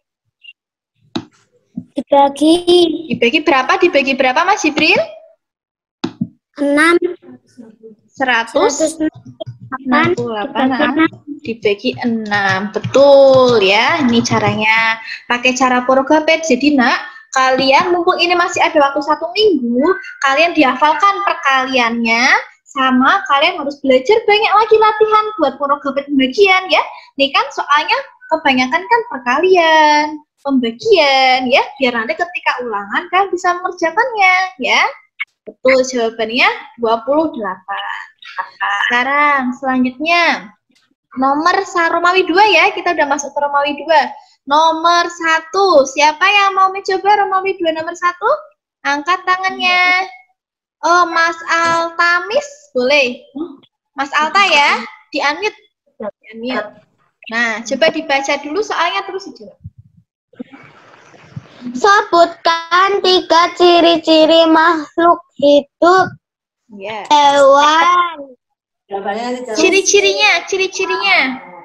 Dibagi Dibagi berapa? Dibagi berapa Mas Jibril? enam. seratus enam puluh delapan delapan dibagi enam. Betul ya. Ini caranya. Pakai cara Porogapet. Jadi nak, kalian mumpung ini masih ada waktu satu minggu, kalian dihafalkan perkaliannya, sama kalian harus belajar banyak lagi latihan buat Porogapet pembagian ya. Nih kan soalnya kebanyakan kan perkalian, pembagian ya, biar nanti ketika ulangan kalian bisa mengerjakannya ya. Betul jawabannya dua puluh delapan. Sekarang selanjutnya nomor Romawi dua ya, kita udah masuk ke Romawi dua. Nomor satu, siapa yang mau mencoba Romawi dua nomor satu? Angkat tangannya. Oh, Mas Altamis, boleh. Mas Alta ya, di-unmute. Di-unmute. Nah, coba dibaca dulu soalnya terus aja. Sebutkan tiga ciri-ciri makhluk hidup. Ya. Hewan. Ciri-cirinya, ciri-cirinya.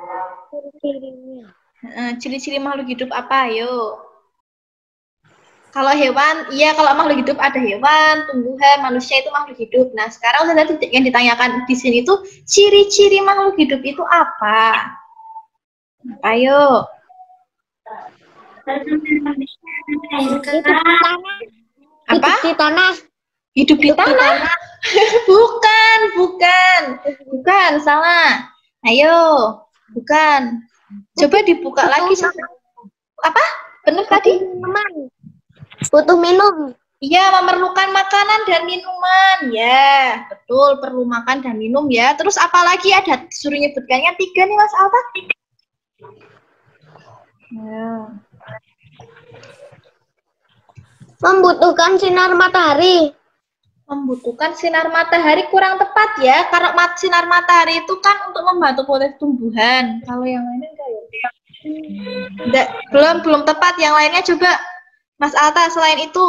Uh, ciri-ciri makhluk hidup apa? Ayo. Kalau hewan, iya kalau makhluk hidup ada hewan, tumbuhan, manusia itu makhluk hidup. Nah, sekarang yang ditanyakan di sini itu ciri-ciri makhluk hidup itu apa? Ayo. Apa? Hidup di tanah. Hidup di tanah? Bukan, bukan. Bukan, salah. Ayo, bukan. Coba dibuka lagi. Apa? Benar tadi? Butuh minum. Iya, memerlukan makanan dan minuman. Ya, betul. Perlu makan dan minum ya. Terus apa lagi ada? Suruh nyebutkannya tiga nih, Mas Alta. Ya. Membutuhkan sinar matahari. Membutuhkan sinar matahari kurang tepat ya. Karena mat sinar matahari itu kan untuk membantu proses tumbuhan. Kalau yang lainnya enggak ya? Enggak, belum belum tepat. Yang lainnya coba Mas Alta selain itu.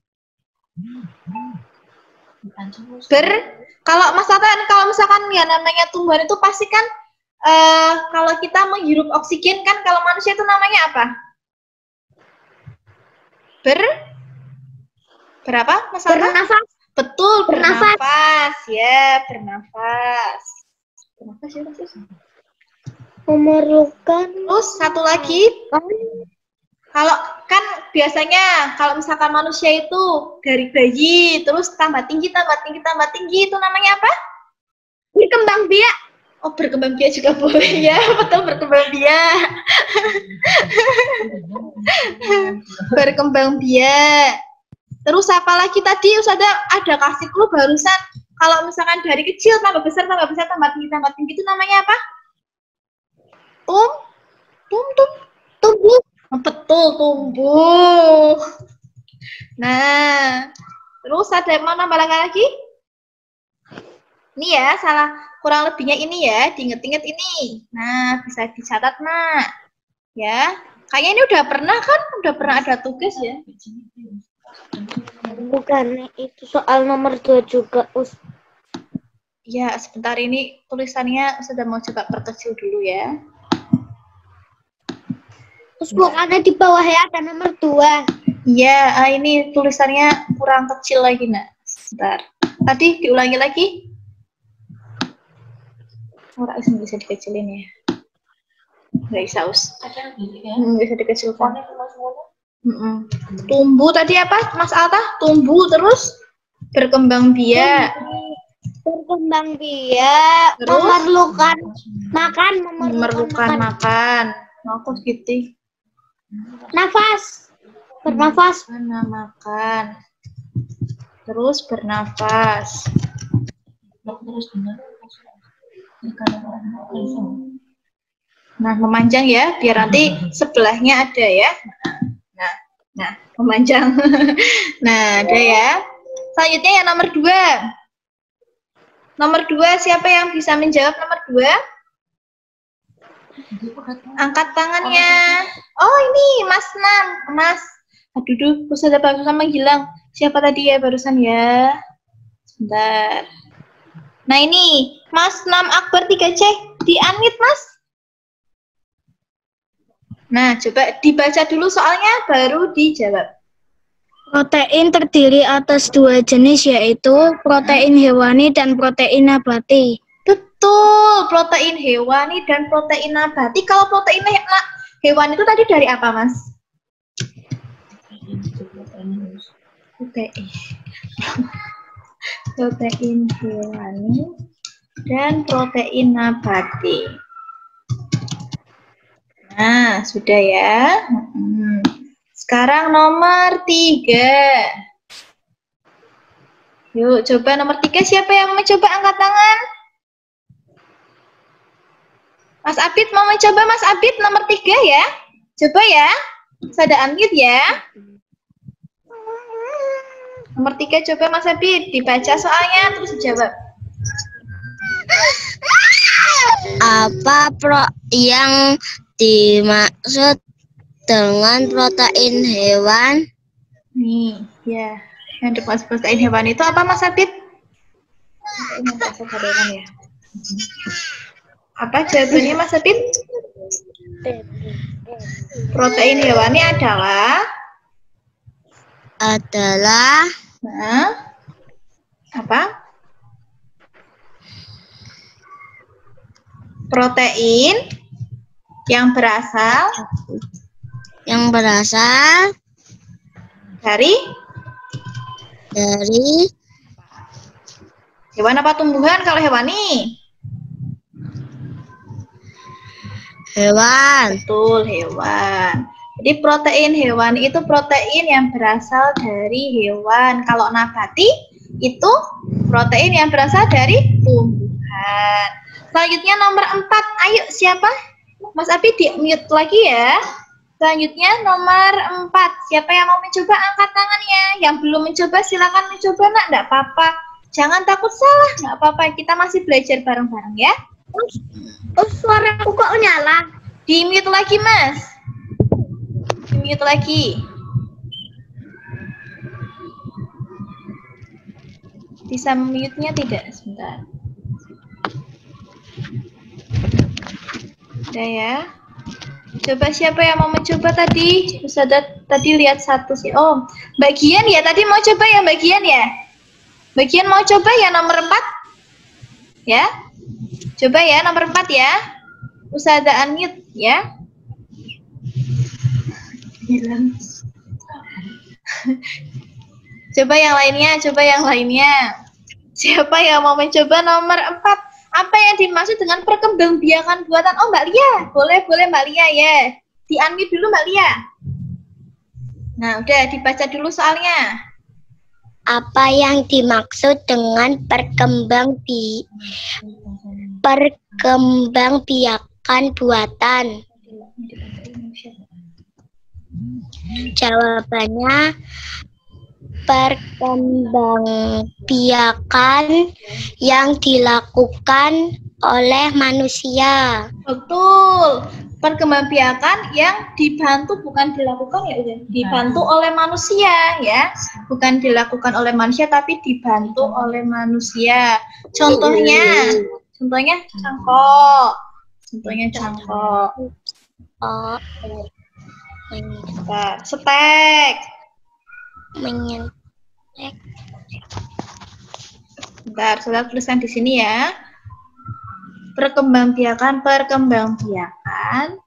Ber kalau Mas Alta kalau misalkan ya namanya tumbuhan itu pasti kan uh, kalau kita menghirup oksigen kan kalau manusia itu namanya apa? Ber Berapa, Mas Alta? Bernafas. Betul, Bernafas. bernafas. Ya, bernafas. Bernafas ya, Mas. Memerlukan. Terus satu lagi. Kalau kan biasanya kalau misalkan manusia itu dari bayi terus tambah tinggi, tambah tinggi, tambah tinggi itu namanya apa? Berkembang biak. Oh, berkembang biak juga boleh ya. Betul, berkembang biak. Berkembang biak. Terus apa lagi tadi Ustazah ada kasih clue barusan kalau misalkan dari kecil tambah besar tambah besar tambah tinggi tambah tinggi itu namanya apa? Tum, tum, tum, Tumbuh. oh, betul tumbuh. Nah, terus ada yang mau nambah lagi? Ini ya salah kurang lebihnya ini ya diinget-inget ini. Nah bisa dicatat nak, ya. Kayaknya ini udah pernah kan? Udah pernah ada tugas ya? Bukan, itu soal nomor dua juga, Us. Ya, sebentar ini tulisannya sudah mau coba perkecil dulu ya. Us, bukannya di bawahnya ada nomor dua. Iya, ah, ini tulisannya kurang kecil lagi, nak. Sebentar. Tadi diulangi lagi. Ora oh, bisa dikecilin ya. Nggak bisa, Us. Nggak bisa dikecilkan. Mm-mm. Tumbuh tadi apa, Mas Alta? Tumbuh terus berkembang biak. Berkembang biak. Terus? Memerlukan makan. Memerlukan makan. Aku gitu. Nafas. Bernafas. Menamakan. Terus bernafas. Nah, memanjang ya, biar nanti sebelahnya ada ya. Nah, nah, memanjang. Nah, ada ya. Selanjutnya yang nomor dua. Nomor dua, siapa yang bisa menjawab nomor dua? Angkat tangannya. Oh, ini Mas Nam, Mas. Aduh, duh, Ustazah barusan menghilang. Siapa tadi ya barusan ya? Sebentar. Nah, ini Mas Nam Akbar tiga C. Di-unmute, Mas. Nah, coba dibaca dulu soalnya, baru dijawab. Protein terdiri atas dua jenis, yaitu protein hewani dan protein nabati. Betul, protein hewani dan protein nabati. Kalau protein hewani itu tadi dari apa, Mas? Protein. Protein hewani dan protein nabati. Nah, sudah ya. Hmm. Sekarang nomor tiga. Yuk, coba nomor tiga. Siapa yang mau mencoba angkat tangan? Mas Abid mau mencoba, Mas Abid nomor tiga ya. Coba ya. Sada unmute ya. Nomor tiga coba Mas Abid. Dibaca soalnya terus dijawab. Apa pro yang dimaksud dengan protein hewan? Nih, ya. Yang dimaksud protein hewan itu apa, Mas Abid? Ya. Apa jawabannya, Mas Abid? Protein hewani adalah adalah nah, apa? Protein yang berasal yang berasal dari dari hewan apa tumbuhan kalau hewani? Hewan. Betul, hewan. Jadi protein hewan itu protein yang berasal dari hewan. Kalau nabati itu protein yang berasal dari tumbuhan. Selanjutnya nomor empat. Ayo siapa? Mas Abi di mute lagi ya. Selanjutnya nomor empat. Siapa yang mau mencoba angkat tangannya. Yang belum mencoba silakan mencoba nak. Nggak apa-apa. Jangan takut salah. Nggak apa-apa. Kita masih belajar bareng-bareng ya. Oh, suara aku kok nyala? Di mute lagi Mas. Di mute lagi. Bisa mute-nya tidak? Sebentar. Udah ya. Coba siapa yang mau mencoba tadi? Ustazah tadi lihat satu sih. Oh, bagian ya tadi mau coba ya bagian ya? Bagian mau coba ya nomor empat? Ya? Coba ya nomor empat ya. Ustazah unmute ya. Coba yang lainnya, coba yang lainnya. Siapa yang mau mencoba nomor empat? Apa yang dimaksud dengan perkembangbiakan buatan? Oh Mbak Lia, boleh boleh Mbak Lia ya. Di unmute dulu Mbak Lia. Nah udah dibaca dulu soalnya. Apa yang dimaksud dengan perkembang bi perkembangbiakan buatan? Jawabannya perkembangbiakan yang dilakukan oleh manusia. Betul. Perkembangbiakan yang dibantu bukan dilakukan ya, dibantu oleh manusia ya, bukan dilakukan oleh manusia tapi dibantu oleh manusia. Contohnya, contohnya cangkok, contohnya cangkok. Oh, Bentar, stek. menyentek. Bentar, saya tuliskan di sini ya. Perkembangbiakan, perkembangbiakan.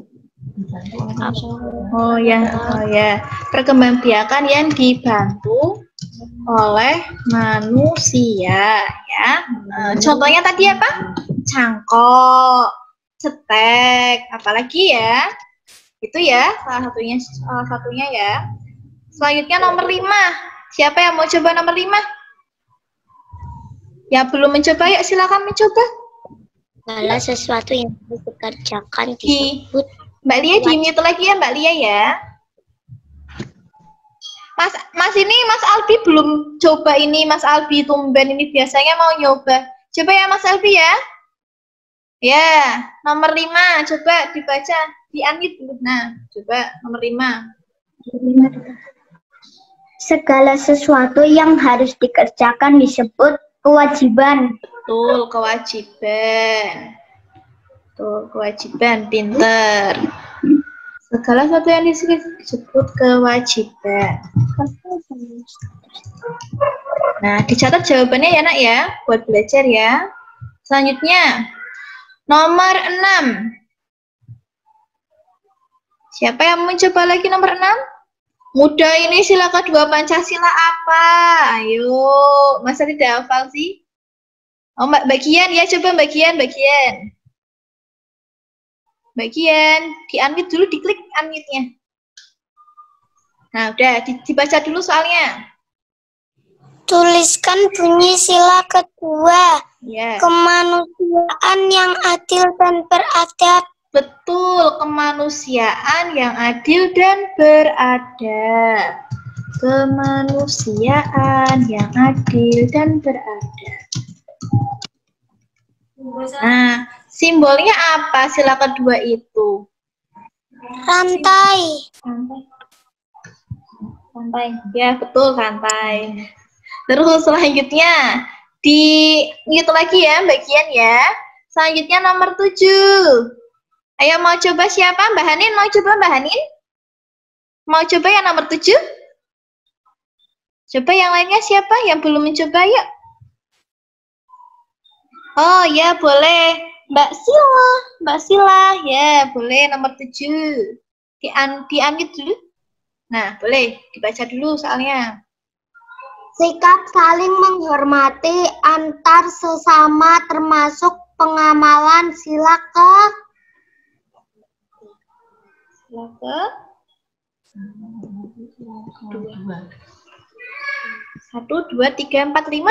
Oh ya, oh ya. Perkembangbiakan yang dibantu oleh manusia ya. E, contohnya tadi apa? Cangkok, stek, apalagi ya? Itu ya salah satunya salah satunya ya. Selanjutnya nomor lima. Siapa yang mau coba nomor lima? Yang belum mencoba, yuk silakan mencoba. Segala sesuatu yang harus dikerjakan Di, disebut Mbak Lia di mute lagi ya Mbak Lia ya. Mas, Mas ini Mas Albi belum coba ini, Mas Albi tumben ini biasanya mau nyoba. Coba ya Mas Albi ya. Ya, nomor lima, coba dibaca, di-unmute dulu. Nah, coba nomor lima. Segala sesuatu yang harus dikerjakan disebut kewajiban. Betul, kewajiban. Betul, kewajiban, pinter. Segala sesuatu yang disebut kewajiban. Nah, dicatat jawabannya ya nak ya, buat belajar ya. Selanjutnya, nomor enam. Siapa yang mencoba lagi nomor enam? Mudah ini, sila kedua Pancasila apa? Ayo, masa tidak hafal sih? Oh, Mbak bagian ya, coba bagian, bagian. Bagian, di-unmute dulu, diklik unmute-nya. Nah, udah, dibaca dulu soalnya. tuliskan bunyi sila kedua. Ya. Kemanusiaan yang adil dan beradab. Betul, kemanusiaan yang adil dan beradab. Kemanusiaan yang adil dan beradab. Nah, simbolnya apa sila kedua itu? Rantai. Rantai. Rantai. Ya, betul, rantai. Terus selanjutnya, di mute lagi ya, bagian ya. Selanjutnya nomor tujuh. Ayo mau coba siapa? Mbak Hanin, mau coba Mbak Hanin? Mau coba yang nomor tujuh? Coba yang lainnya siapa yang belum mencoba, yuk. Oh ya, boleh. Mbak Sila, Mbak Sila, ya boleh nomor tujuh. Di-unmute dulu. Nah, boleh dibaca dulu soalnya. Sikap saling menghormati antar sesama termasuk pengamalan sila ke Sila ke dua. Satu, dua, tiga, empat, lima.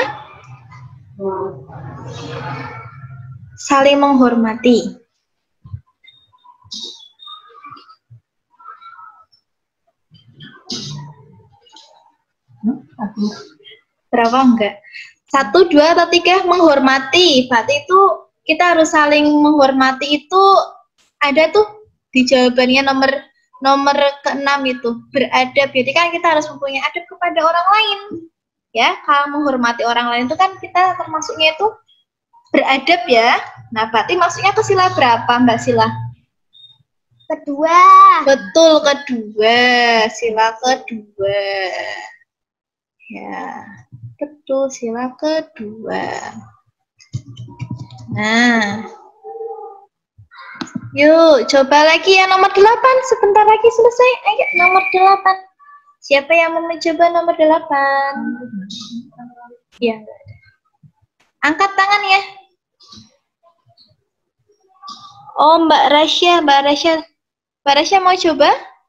Saling menghormati. Berapa enggak? Satu, dua, atau tiga, menghormati. Berarti itu kita harus saling menghormati itu ada tuh di jawabannya nomor nomor keenam itu. Beradab. Jadi kan kita harus mempunyai adab kepada orang lain. Ya, kalau menghormati orang lain itu kan kita termasuknya itu beradab ya. Nah, berarti maksudnya ke sila berapa, Mbak Sila? kedua. Betul, kedua. Sila kedua. Ya, betul, sila kedua. Nah, yuk coba lagi yang nomor delapan. Sebentar lagi selesai. Ayo, nomor delapan. Siapa yang mau mencoba nomor delapan? Ya, enggak ada. Angkat tangan ya. Oh, Mbak Rasya, Mbak Rasya. Mbak Rasya mau coba?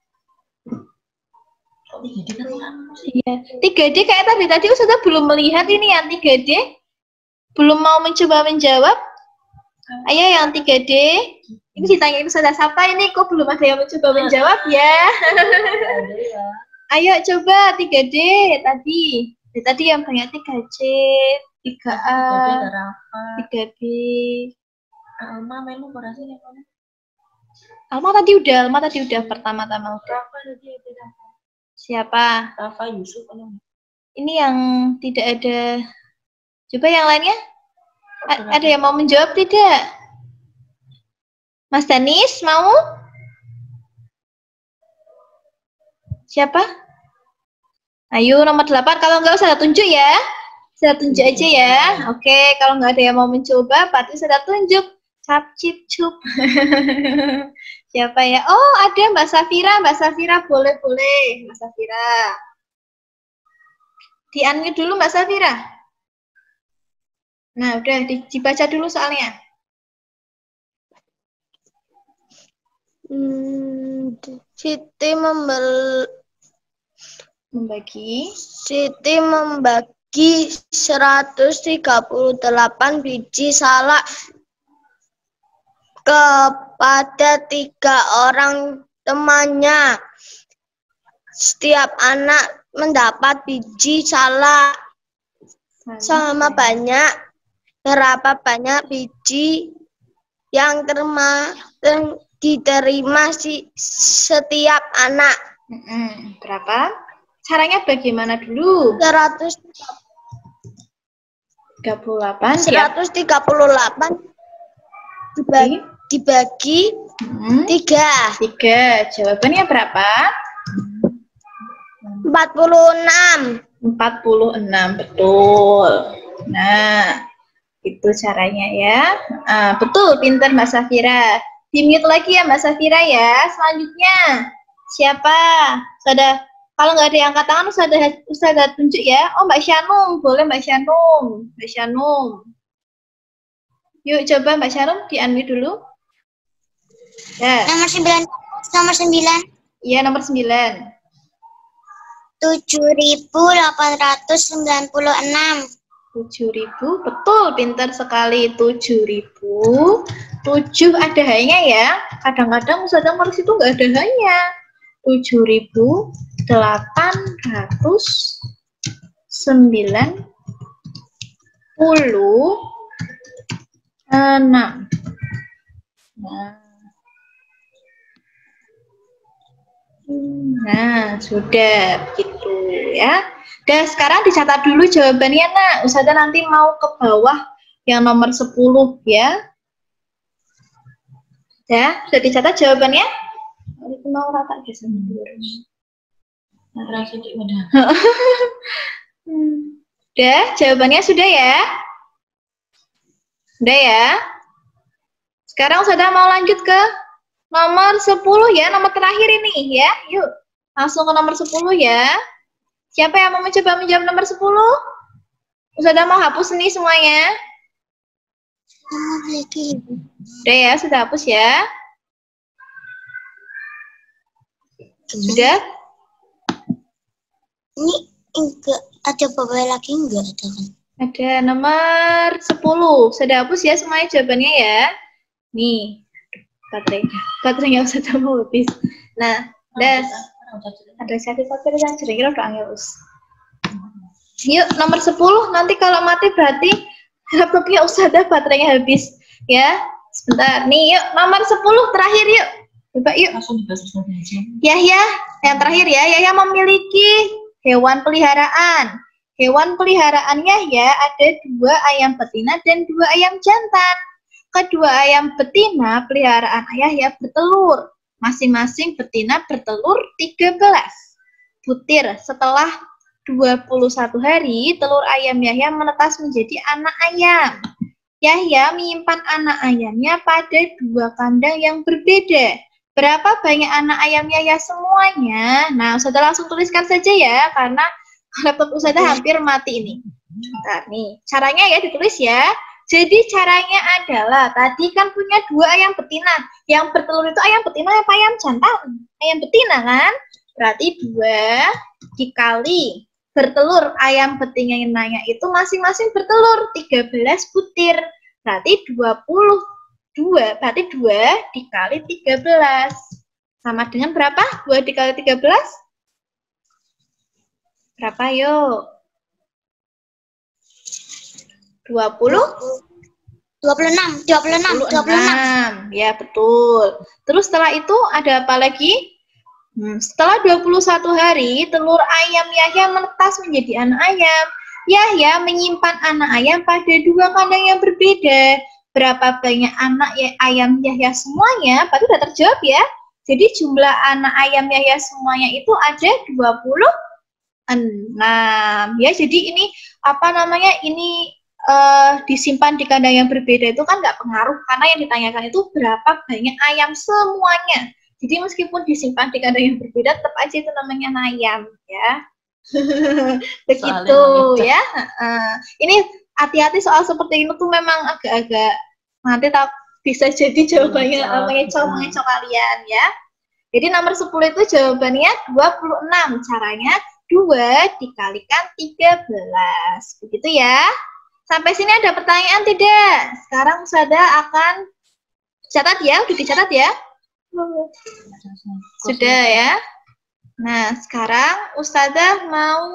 Iya, tiga D kayak tadi. Tadi Ustazah belum melihat ini yang tiga D. Belum mau mencoba menjawab. Ayo yang tiga D. Ini ditanyain Ustazah siapa ini, kok belum ada yang mencoba menjawab ya? Ayo coba tiga D tadi. Ya, tadi yang banyak tiga C, tiga A, tiga B. Alma melu berasnya mana? Alma tadi udah, Alma tadi udah pertama-tama udah. Siapa? Rafa Yusuf. Ini yang tidak ada. Coba yang lainnya. A ada yang mau menjawab tidak? Mas Danis mau? Siapa? Ayo nomor delapan. Kalau enggak usah tunjuk ya. Saya tunjuk aja ya. Oke, kalau nggak ada yang mau mencoba, berarti saya tunjuk. Cap cip cup. Siapa ya? Oh, ada Mbak Safira. Mbak Safira boleh boleh. Mbak Safira. Di-unmute dulu Mbak Safira. Nah, udah dibaca dulu soalnya. Hmm, Siti membel Membagi. Siti membagi seratus tiga puluh delapan biji salak kepada tiga orang temannya. Setiap anak mendapat biji salak sama banyak. Berapa banyak biji yang terma, ter, diterima si, setiap anak? Mm-mm. Berapa? Caranya bagaimana dulu? seratus tiga puluh delapan. seratus tiga puluh delapan dibagi, dibagi Hmm. tiga. Tiga. Jawabannya berapa? empat puluh enam. empat puluh enam, betul. Nah, itu caranya ya. Ah, betul, pinter Mbak Safira. Di-mute lagi ya Mbak Safira ya. Selanjutnya, siapa? Sudah, kalau nggak ada yang angkat tangan, sudah sudah tunjuk ya. Oh, Mbak Syanum, boleh Mbak Syanum. Mbak Syanum. Yuk, coba Mbak Syanum di-unmute dulu. Ya. Nomor sembilan. Nomor sembilan. Iya, nomor sembilan. tujuh ribu delapan ratus sembilan puluh enam. tujuh ribu, betul, pintar sekali. tujuh ribu, tujuh ada hanya ya. Kadang-kadang Ustazah nulis itu nggak ada hanya. tujuh ribu delapan ratus sembilan puluh enam. Nah. Nah, sudah begitu ya. Dan sekarang dicatat dulu jawabannya, nak. Ustazah nanti mau ke bawah yang nomor sepuluh ya. Ya, sudah dicatat jawabannya? Itu mau rata geser mundur. Udah, jawabannya sudah ya? Udah ya? Sekarang Ustazah mau lanjut ke nomor sepuluh ya, nomor terakhir ini ya. Yuk, langsung ke nomor sepuluh ya. Siapa yang mau mencoba menjawab nomor sepuluh? Ustazah mau hapus nih semuanya. Udah ya, sudah hapus ya. Sudah? Ini enggak ada bawah lagi enggak ada kan? Ada nomor sepuluh. Sudah hapus ya semuanya jawabannya ya. Nih, baterainya. Baterainya Ustazah mau habis. Nah, das. Ada sertifikat dan kira-kira udah angelus. Yuk, nomor sepuluh. Nanti kalau mati berarti laptopnya Ustazah baterainya habis. Ya, sebentar. Nih, yuk, nomor sepuluh terakhir yuk. Coba yuk. Langsung dibahas Ustazah aja. Yahya, yang terakhir ya. Yahya memiliki hewan peliharaan. Hewan peliharaan Yahya ada dua ayam betina dan dua ayam jantan. Kedua ayam betina peliharaan Yahya bertelur. Masing-masing betina bertelur tiga belas butir. Setelah dua puluh satu hari, telur ayam Yahya menetas menjadi anak ayam. Yahya menyimpan anak ayamnya pada dua kandang yang berbeda. Berapa banyak anak ayam Yahya semuanya? Nah, Ustazah langsung tuliskan saja ya, karena laptop Ustazah hampir mati ini. Nah, nih, caranya ya ditulis ya. Jadi caranya adalah, tadi kan punya dua ayam betina. Yang bertelur itu ayam betina apa ayam jantan? Ayam betina kan? Berarti dua dikali bertelur ayam betinanya itu masing-masing bertelur tiga belas butir. Berarti dua puluh dua. Berarti dua dikali tiga belas. Sama dengan berapa? dua dikali tiga belas? Berapa yuk? dua puluh? dua puluh enam, dua puluh enam, dua puluh enam. Ya, betul. Terus setelah itu ada apa lagi? Hmm, setelah dua puluh satu hari, telur ayam Yahya menetas menjadi anak ayam. Yahya menyimpan anak ayam pada dua kandang yang berbeda. Berapa banyak anak ya, ayam Yahya semuanya? Berarti sudah terjawab ya. Jadi jumlah anak ayam Yahya semuanya itu ada dua puluh enam. Ya, jadi ini apa namanya? Ini Uh, disimpan di kandang yang berbeda itu kan nggak pengaruh, karena yang ditanyakan itu berapa banyak ayam semuanya. Jadi meskipun disimpan di kandang yang berbeda, tetap aja itu namanya ayam ya. Begitu ya. Uh, ini hati-hati soal seperti ini tuh memang agak-agak nanti tak bisa jadi jawabannya mengecoh-mengecoh kalian ya. Jadi nomor sepuluh itu jawabannya dua puluh enam. Caranya dua dikalikan tiga belas. Begitu ya. Sampai sini ada pertanyaan tidak? Sekarang Ustazah akan catat ya, udah dicatat ya? Sudah ya. Nah, sekarang Ustazah mau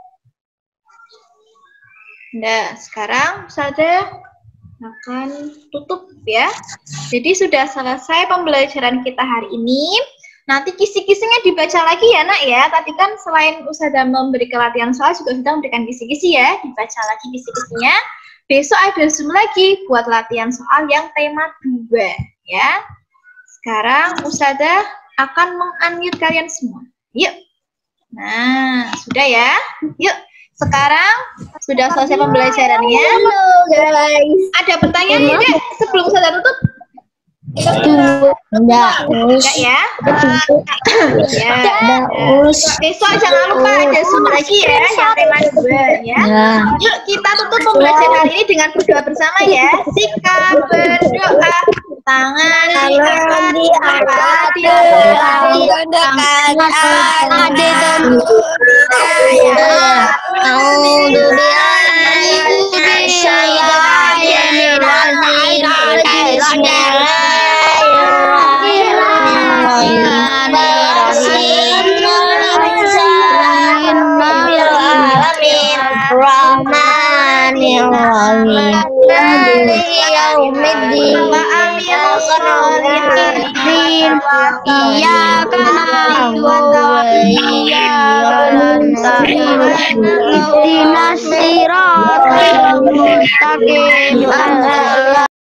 Nah, sekarang Ustazah akan tutup ya. Jadi sudah selesai pembelajaran kita hari ini. Nanti kisi-kisinya dibaca lagi ya nak ya. Tadi kan selain Ustazah memberi latihan soal juga sudah memberikan kisi-kisi ya. Dibaca lagi kisi-kisinya. Besok ada Zoom lagi buat latihan soal yang tema dua ya. Sekarang Ustazah akan meng-unmute kalian semua. Yuk. Nah, sudah ya. Yuk. Sekarang sudah selesai pembelajarannya. Halo guys. Ada pertanyaan tidak sebelum Ustazah tutup? Enggak, Enggak ya? Ya. Besok jangan lupa ada Zoom lagi ya, yang tema dua ya. Yuk kita tutup pembelajaran hari ini dengan berdoa bersama ya. Sikap berdoa, tangan diangkat, tangan Iyyaka na'budu wa iyyaka nasta'in. Ihdinas siratal mustaqim.